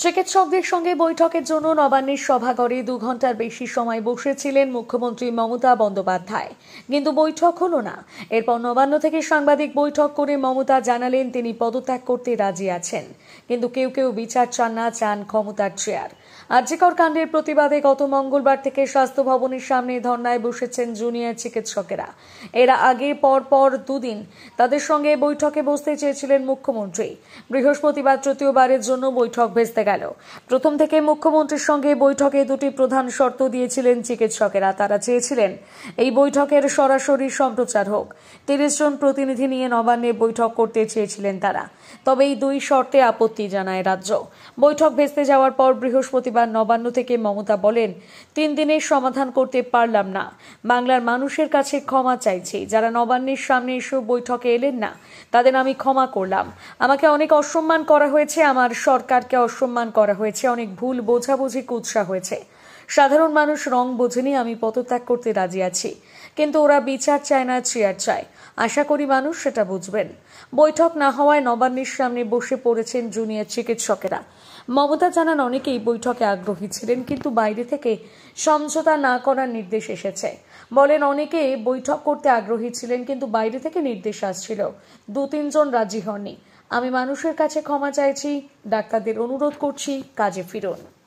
চিকিৎসকদের সঙ্গে বৈঠকের জন্য নবান্নের সভাঘরে 2 ঘন্টার বেশি সময় বসেছিলেন মুখ্যমন্ত্রী মমতা বন্দ্যোপাধ্যায়, কিন্তু বৈঠক হলো না। এরপর নবান্ন থেকে সাংবাদিক বৈঠক করে মমতা জানালেন তিনি পদত্যাগ করতে রাজি আছেন, কিন্তু কেউ কেউ বিচার চান না, চান ক্ষমতার চেয়ার। আরজিকর কাণ্ডের প্রতিবাদে গত মঙ্গলবার থেকে স্বাস্থ্য ভবনের সামনে ধর্নায় বসেছেন জুনিয়র চিকিৎসকেরা। এরা আগে পর 2 দিন তাদের সঙ্গে বৈঠকে বসতে চেয়েছিলেন মুখ্যমন্ত্রী। বৃহস্পতিবার তৃতীয়বারের জন্য বৈঠক ভেস্তে গেল। প্রথম থেকে মুখ্যমন্ত্রীর সঙ্গে বৈঠকে 2টি প্রধান শর্ত দিয়েছিলেন চিকিৎসকেরা। তারা চেয়েছিলেন এই বৈঠকের সরাসরি সম্প্রচার হোক। 30 জন প্রতিনিধি নিয়ে নবান্নে বৈঠক করতে চেয়েছিলেন তারা। তবে এই 2 শর্তে আপত্তি জানায় রাজ্য। বৈঠক ভেস্তে যাওয়ার পর বৃহস্পতিবার নবান্ন থেকে মমতা বলেন, 3 দিনের সমাধান করতে পারলাম না। বাংলার মানুষের কাছে ক্ষমা চাইছি। যারা নবান্নের সামনে এসে বৈঠকে এলেন না, তাদের আমি ক্ষমা করলাম। আমাকে অনেক অসম্মান করা হয়েছে, আমার সরকারকে অসম্মান করা হয়েছে, অনেক ভুল বোঝাবুঝি কুৎসা হয়েছে। সাধারণ মানুষ রং বোঝেনি, আমি পদত্যাগ করতে রাজি আছি। কিন্তু ওরা বিচার চায় না, চেয়ার চায়। আশা করি মানুষ সেটা বুঝবেন। বৈঠক না হওয়ায় নবান্নের সামনে বসে পড়েছেন জুনিয়র চিকিৎসকেরা। মমতা জানান অনেকেই বৈঠকে আগ্রহী ছিলেন, কিন্তু বাইরে থেকে সমঝোতা না করার নির্দেশ এসেছে। বলেন অনেকে বৈঠক করতে আগ্রহী ছিলেন, কিন্তু বাইরে থেকে নির্দেশ আসছিল। 2-3 জন রাজি হননি। আমি মানুষের কাছে ক্ষমা চাইছি, ডাক্তারদের অনুরোধ করছি, কাজে ফিরুন।